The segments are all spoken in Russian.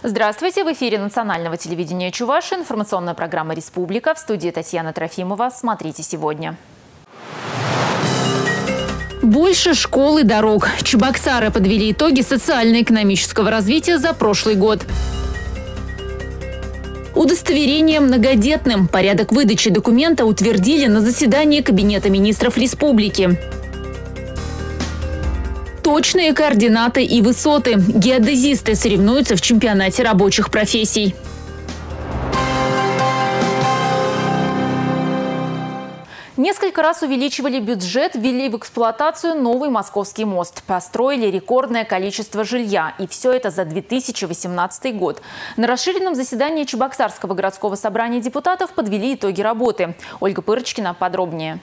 Здравствуйте! В эфире национального телевидения Чувашии информационная программа «Республика». В студии Татьяна Трофимова. Смотрите сегодня. Больше школ и дорог. Чебоксары подвели итоги социально-экономического развития за прошлый год. Удостоверение многодетным. Порядок выдачи документа утвердили на заседании Кабинета министров республики. Точные координаты и высоты. Геодезисты соревнуются в чемпионате рабочих профессий. Несколько раз увеличивали бюджет, ввели в эксплуатацию новый Московский мост. Построили рекордное количество жилья. И все это за 2018 год. На расширенном заседании Чебоксарского городского собрания депутатов подвели итоги работы. Ольга Пырочкина подробнее.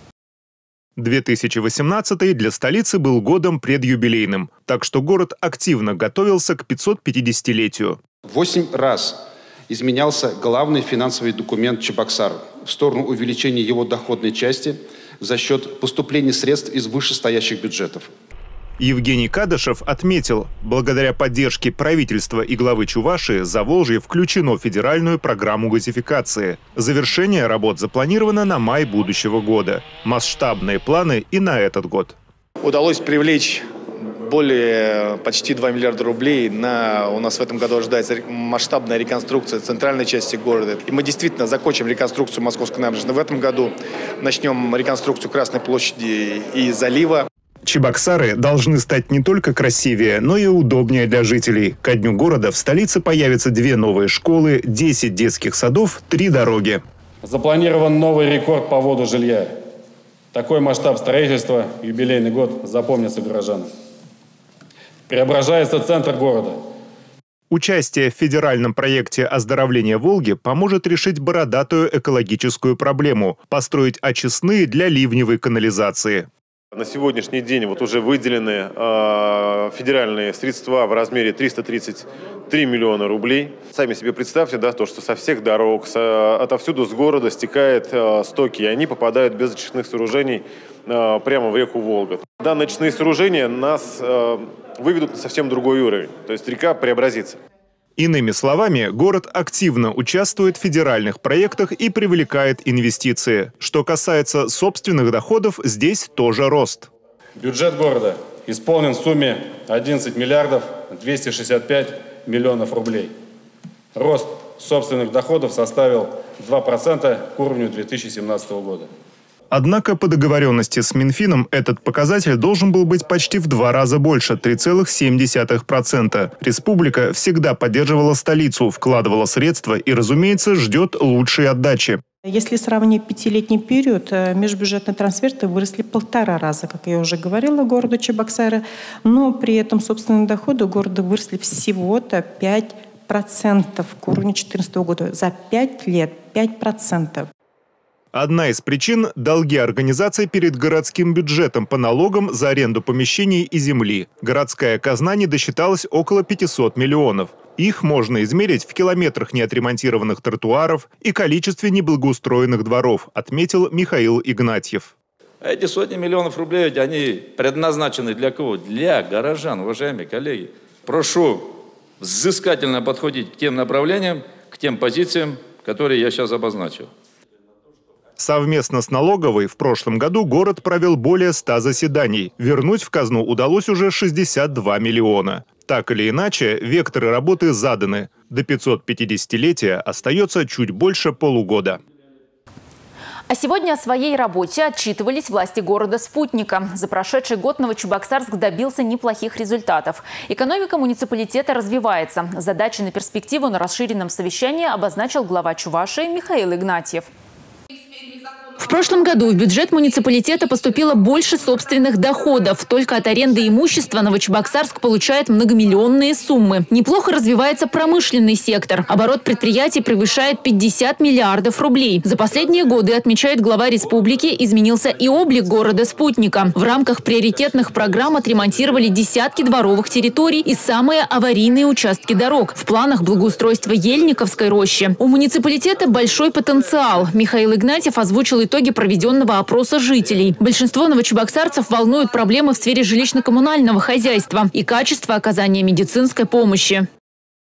2018 для столицы был годом предюбилейным, так что город активно готовился к 550-летию. 8 раз изменялся главный финансовый документ Чебоксар в сторону увеличения его доходной части за счет поступления средств из вышестоящих бюджетов. Евгений Кадышев отметил, благодаря поддержке правительства и главы Чувашии Заволжье включено в федеральную программу газификации. Завершение работ запланировано на май будущего года. Масштабные планы и на этот год. Удалось привлечь более почти 2 миллиарда рублей. У нас в этом году ожидается масштабная реконструкция центральной части города. И мы действительно закончим реконструкцию Московской набережной в этом году. Начнем реконструкцию Красной площади и залива. Чебоксары должны стать не только красивее, но и удобнее для жителей. Ко дню города в столице появятся 2 новые школы, 10 детских садов, 3 дороги. Запланирован новый рекорд по вводу жилья. Такой масштаб строительства, юбилейный год, запомнится горожанам. Преображается центр города. Участие в федеральном проекте оздоровления Волги поможет решить бородатую экологическую проблему – построить очистные для ливневой канализации. На сегодняшний день уже выделены федеральные средства в размере 333 миллиона рублей. Сами себе представьте, то, что со всех дорог, отовсюду с города стекают стоки, и они попадают без очистных сооружений прямо в реку Волга. Данные очистные сооружения нас выведут на совсем другой уровень, то есть река преобразится. Иными словами, город активно участвует в федеральных проектах и привлекает инвестиции. Что касается собственных доходов, здесь тоже рост. Бюджет города исполнен в сумме 11 миллиардов 265 миллионов рублей. Рост собственных доходов составил 2% к уровню 2017 года. Однако по договоренности с Минфином этот показатель должен был быть почти в 2 раза больше – 3,7%. Республика всегда поддерживала столицу, вкладывала средства и, разумеется, ждет лучшей отдачи. Если сравнить 5-летний период, межбюджетные трансферты выросли 1,5 раза, как я уже говорила, городу Чебоксары. Но при этом собственные доходы города выросли всего-то 5% к уровню 2014 года. За 5 лет 5%. Одна из причин – долги организаций перед городским бюджетом по налогам за аренду помещений и земли. Городская казна не досчиталась около 500 миллионов. Их можно измерить в километрах неотремонтированных тротуаров и количестве неблагоустроенных дворов, отметил Михаил Игнатьев. Эти сотни миллионов рублей, ведь они предназначены для кого? Для горожан, уважаемые коллеги. Прошу взыскательно подходить к тем направлениям, к тем позициям, которые я сейчас обозначил. Совместно с налоговой в прошлом году город провел более 100 заседаний. Вернуть в казну удалось уже 62 миллиона. Так или иначе, векторы работы заданы. До 550-летия остается чуть больше полугода. А сегодня о своей работе отчитывались власти города Спутника. За прошедший год Новочебоксарск добился неплохих результатов. Экономика муниципалитета развивается. Задачи на перспективу на расширенном совещании обозначил глава Чувашии Михаил Игнатьев. В прошлом году в бюджет муниципалитета поступило больше собственных доходов. Только от аренды имущества Новочебоксарск получает многомиллионные суммы. Неплохо развивается промышленный сектор. Оборот предприятий превышает 50 миллиардов рублей. За последние годы, отмечает глава республики, изменился и облик города Спутника. В рамках приоритетных программ отремонтировали десятки дворовых территорий и самые аварийные участки дорог. В планах благоустройства Ельниковской рощи. У муниципалитета большой потенциал. Михаил Игнатьев озвучил итоги проведенного опроса жителей. Большинство новочебоксарцев волнуют проблемы в сфере жилищно-коммунального хозяйства и качества оказания медицинской помощи.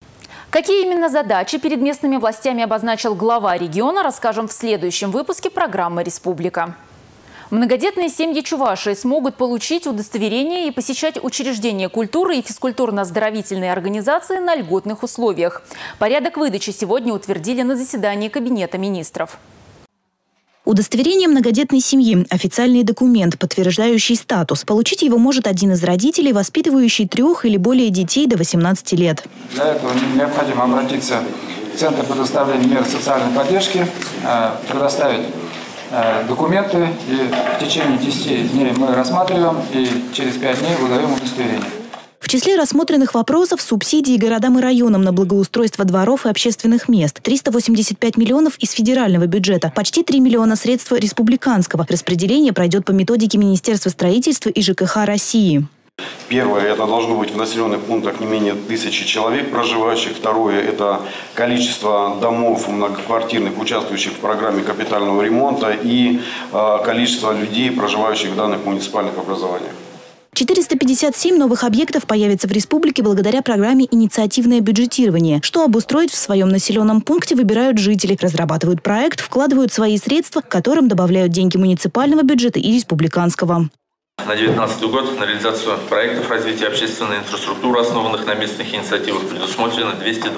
Какие именно задачи перед местными властями обозначил глава региона, расскажем в следующем выпуске программы «Республика». Многодетные семьи Чувашии смогут получить удостоверение и посещать учреждения культуры и физкультурно-оздоровительные организации на льготных условиях. Порядок выдачи сегодня утвердили на заседании Кабинета министров. Удостоверение многодетной семьи – официальный документ, подтверждающий статус. Получить его может один из родителей, воспитывающий 3 или более детей до 18 лет. Для этого необходимо обратиться в Центр предоставления мер социальной поддержки, предоставить документы, и в течение 10 дней мы рассматриваем, и через 5 дней выдаем удостоверение. В числе рассмотренных вопросов – субсидии городам и районам на благоустройство дворов и общественных мест. 385 миллионов из федерального бюджета, почти 3 миллиона средств республиканского. Распределение пройдет по методике Министерства строительства и ЖКХ России. Первое – это должно быть в населенных пунктах не менее 1000 человек проживающих. Второе – это количество домов многоквартирных, участвующих в программе капитального ремонта, и количество людей, проживающих в данных муниципальных образованиях. 457 новых объектов появится в республике благодаря программе «Инициативное бюджетирование». Что обустроить в своем населенном пункте, выбирают жители. Разрабатывают проект, вкладывают свои средства, к которым добавляют деньги муниципального бюджета и республиканского. На 2019 год на реализацию проектов развития общественной инфраструктуры, основанных на местных инициативах, предусмотрено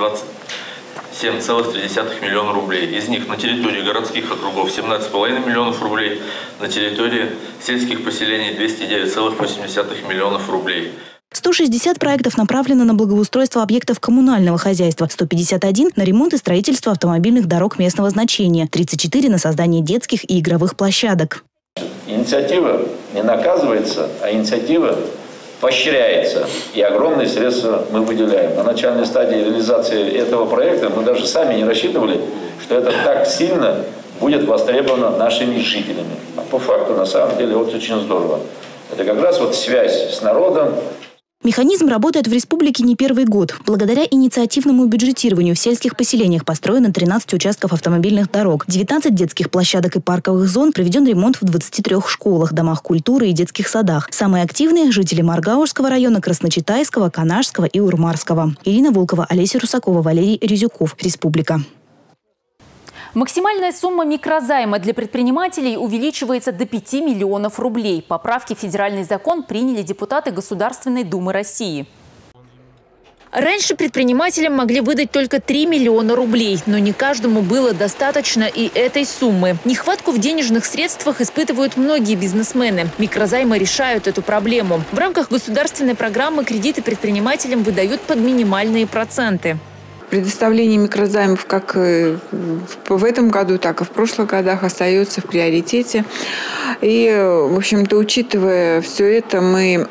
227,3 миллиона рублей. Из них на территории городских округов 17,5 миллионов рублей, на территории сельских поселений 209,8 миллионов рублей. 160 проектов направлено на благоустройство объектов коммунального хозяйства, 151 – на ремонт и строительство автомобильных дорог местного значения, 34 – на создание детских и игровых площадок. Инициатива не наказывается, а инициатива поощряется. И огромные средства мы выделяем. На начальной стадии реализации этого проекта мы даже сами не рассчитывали, что это так сильно будет востребовано нашими жителями. А по факту, на самом деле, вот очень здорово. Это как раз вот связь с народом. Механизм работает в республике не первый год. Благодаря инициативному бюджетированию в сельских поселениях построено 13 участков автомобильных дорог, 19 детских площадок и парковых зон, проведен ремонт в 23 школах, домах культуры и детских садах. Самые активные – жители Маргаушского района, Красночитайского, Канашского и Урмарского. Ирина Волкова, Олеся Русакова, Валерий Резюков. Республика. Максимальная сумма микрозайма для предпринимателей увеличивается до 5 миллионов рублей. Поправки в федеральный закон приняли депутаты Государственной Думы России. Раньше предпринимателям могли выдать только 3 миллиона рублей, но не каждому было достаточно и этой суммы. Нехватку в денежных средствах испытывают многие бизнесмены. Микрозаймы решают эту проблему. В рамках государственной программы кредиты предпринимателям выдают под минимальные проценты. Предоставление микрозаймов как в этом году, так и в прошлых годах остается в приоритете. И, в общем-то, учитывая все это, мы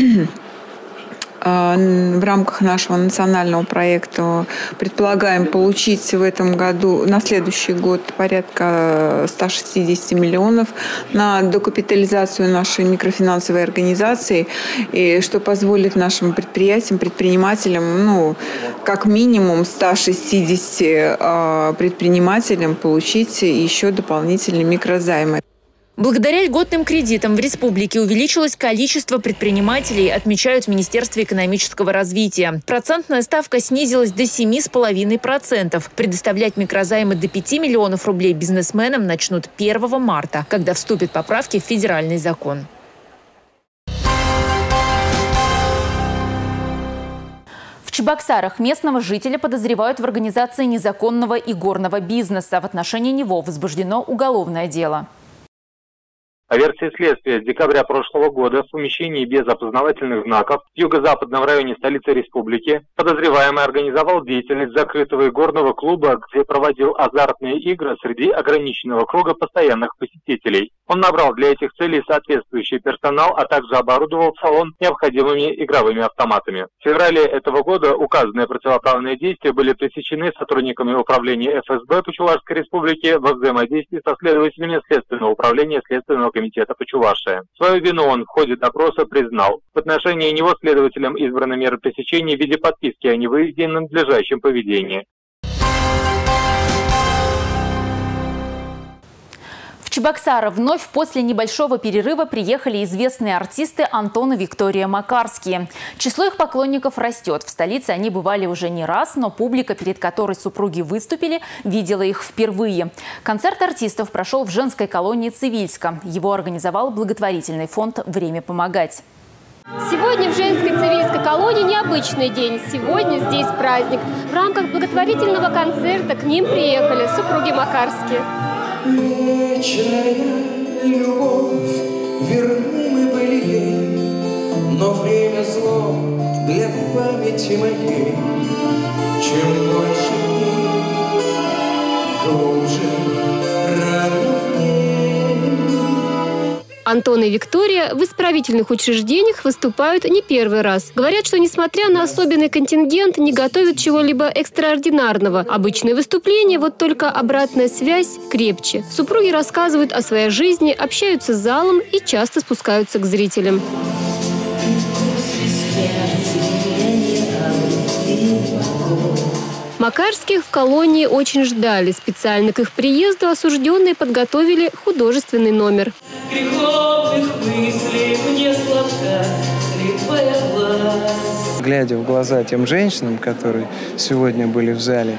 в рамках нашего национального проекта предполагаем получить в этом году, на следующий год, порядка 160 миллионов на докапитализацию нашей микрофинансовой организации, и что позволит нашим предприятиям, предпринимателям, как минимум 160 предпринимателям получить еще дополнительные микрозаймы. Благодаря льготным кредитам в республике увеличилось количество предпринимателей, отмечают в Министерстве экономического развития. Процентная ставка снизилась до 7,5%. Предоставлять микрозаймы до 5 миллионов рублей бизнесменам начнут 1 марта, когда вступят поправки в федеральный закон. В Чебоксарах местного жителя подозревают в организации незаконного игорного бизнеса. В отношении него возбуждено уголовное дело. По версии следствия, с декабря прошлого года в помещении без опознавательных знаков в юго-западном районе столицы республики подозреваемый организовал деятельность закрытого игорного клуба, где проводил азартные игры среди ограниченного круга постоянных посетителей. Он набрал для этих целей соответствующий персонал, а также оборудовал салон необходимыми игровыми автоматами. В феврале этого года указанные противоправные действия были пресечены сотрудниками управления ФСБ по Чувашской республике во взаимодействии со следователями Следственного управления Следственного комитета по Чувашии. Свою вину он в ходе допроса признал. В отношении него следователям избраны меры пресечения в виде подписки о невыезде и надлежащем поведении. Чебоксары вновь после небольшого перерыва приехали известные артисты Антон и Виктория Макарские. Число их поклонников растет. В столице они бывали уже не раз, но публика, перед которой супруги выступили, видела их впервые. Концерт артистов прошел в женской колонии Цивильска. Его организовал благотворительный фонд «Время помогать». Сегодня в женской Цивильской колонии необычный день. Сегодня здесь праздник. В рамках благотворительного концерта к ним приехали супруги Макарские. Вечная любовь, верны мы были ей, но время зло для памяти моей. Чем больше дней, глубже раны в ней. Антон и Виктория в исправительных учреждениях выступают не первый раз. Говорят, что несмотря на особенный контингент, не готовят чего-либо экстраординарного. Обычные выступления, вот только обратная связь крепче. Супруги рассказывают о своей жизни, общаются с залом и часто спускаются к зрителям. Макарских в колонии очень ждали. Специально к их приезду осужденные подготовили художественный номер. Глядя в глаза тем женщинам, которые сегодня были в зале,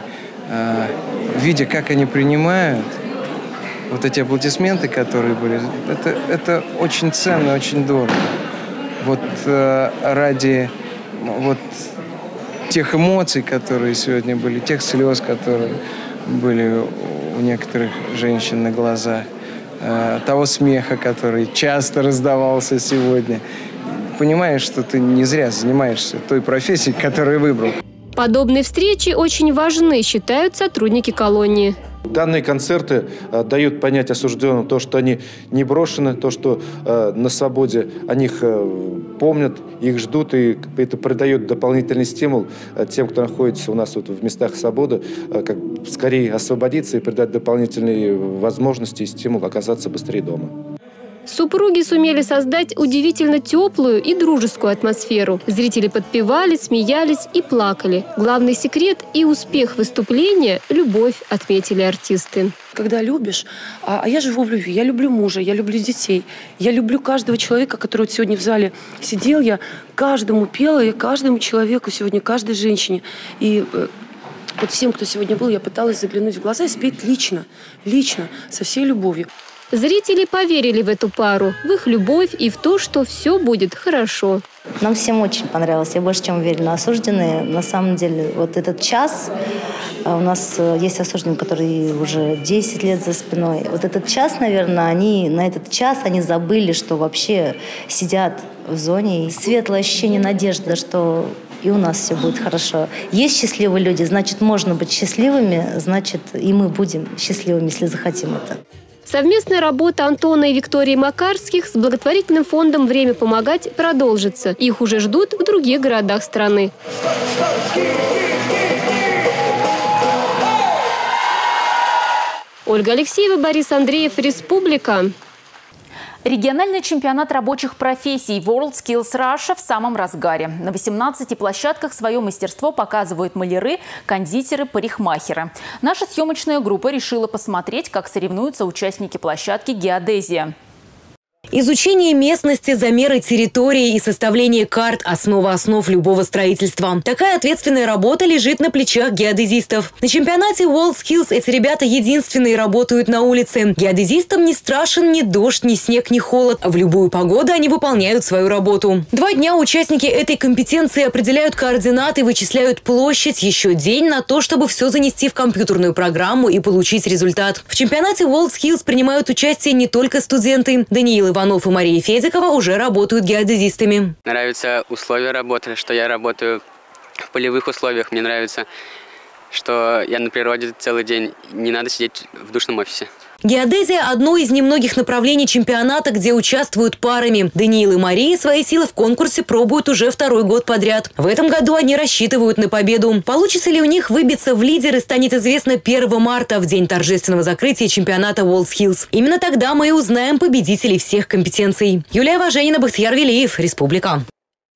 видя, как они принимают вот эти аплодисменты, которые были, это очень ценно, очень дорого. Вот ради вот тех эмоций, которые сегодня были, тех слез, которые были у некоторых женщин на глазах, того смеха, который часто раздавался сегодня. Понимаешь, что ты не зря занимаешься той профессией, которую выбрал. Подобные встречи очень важны, считают сотрудники колонии. Данные концерты дают понять осужденным то, что они не брошены, то, что на свободе о них помнят, их ждут, и это придает дополнительный стимул тем, кто находится у нас вот в местах свободы, как скорее освободиться и придать дополнительные возможности и стимул оказаться быстрее дома. Супруги сумели создать удивительно теплую и дружескую атмосферу. Зрители подпевали, смеялись и плакали. Главный секрет и успех выступления – любовь, отметили артисты. Когда любишь, а я живу в любви, я люблю мужа, я люблю детей, я люблю каждого человека, который вот сегодня в зале сидел, я каждому пела, я каждому человеку сегодня, каждой женщине. И вот всем, кто сегодня был, я пыталась заглянуть в глаза и спеть лично, со всей любовью. Зрители поверили в эту пару, в их любовь и в то, что все будет хорошо. Нам всем очень понравилось. Я больше чем уверена. Осужденные, на самом деле, вот этот час, у нас есть осужденные, которые уже 10 лет за спиной. Вот этот час, наверное, на этот час они забыли, что вообще сидят в зоне. И светлое ощущение надежды, что и у нас все будет хорошо. Есть счастливые люди, значит, можно быть счастливыми, значит, и мы будем счастливыми, если захотим это. Совместная работа Антона и Виктории Макарских с благотворительным фондом «Время помогать» продолжится. Их уже ждут в других городах страны. Ольга Алексеева, Борис Андреев, Республика. Региональный чемпионат рабочих профессий WorldSkills Russia в самом разгаре. На 18 площадках свое мастерство показывают маляры, кондитеры, парикмахеры. Наша съемочная группа решила посмотреть, как соревнуются участники площадки «Геодезия». Изучение местности, замеры территории и составление карт – основа основ любого строительства. Такая ответственная работа лежит на плечах геодезистов. На чемпионате WorldSkills эти ребята единственные работают на улице. Геодезистам не страшен ни дождь, ни снег, ни холод. В любую погоду они выполняют свою работу. 2 дня участники этой компетенции определяют координаты, вычисляют площадь, еще день на то, чтобы все занести в компьютерную программу и получить результат. В чемпионате WorldSkills принимают участие не только студенты. Даниил Иванов и Мария Федикова уже работают геодезистами. Нравятся условия работы, что я работаю в полевых условиях. Мне нравится, что я на природе целый день, не надо сидеть в душном офисе. Геодезия – одно из немногих направлений чемпионата, где участвуют парами. Даниил и Мария свои силы в конкурсе пробуют уже 2-й год подряд. В этом году они рассчитывают на победу. Получится ли у них выбиться в лидеры, станет известно 1 марта, в день торжественного закрытия чемпионата WorldSkills. Именно тогда мы и узнаем победителей всех компетенций. Юлия Важенина, Бахтияр Велиев, Республика.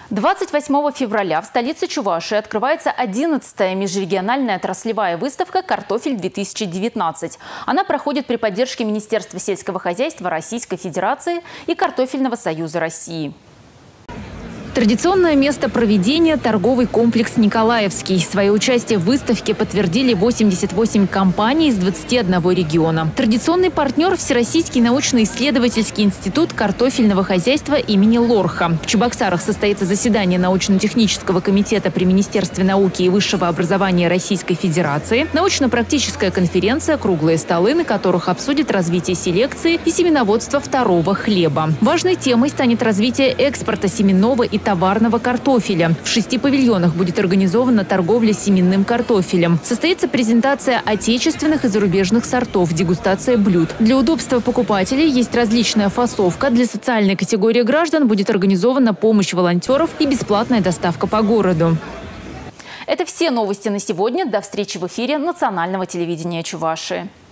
28 февраля в столице Чувашии открывается 11-я межрегиональная отраслевая выставка «Картофель-2019». Она проходит при поддержке Министерства сельского хозяйства Российской Федерации и Картофельного союза России. Традиционное место проведения – торговый комплекс «Николаевский». Свое участие в выставке подтвердили 88 компаний из 21 региона. Традиционный партнер – Всероссийский научно-исследовательский институт картофельного хозяйства имени Лорха. В Чебоксарах состоится заседание научно-технического комитета при Министерстве науки и высшего образования Российской Федерации, научно-практическая конференция, круглые столы, на которых обсудят развитие селекции и семеноводства второго хлеба. Важной темой станет развитие экспорта семенного и товарного картофеля. В 6 павильонах будет организована торговля семенным картофелем. Состоится презентация отечественных и зарубежных сортов, дегустация блюд. Для удобства покупателей есть различная фасовка. Для социальной категории граждан будет организована помощь волонтеров и бесплатная доставка по городу. Это все новости на сегодня. До встречи в эфире национального телевидения Чувашии.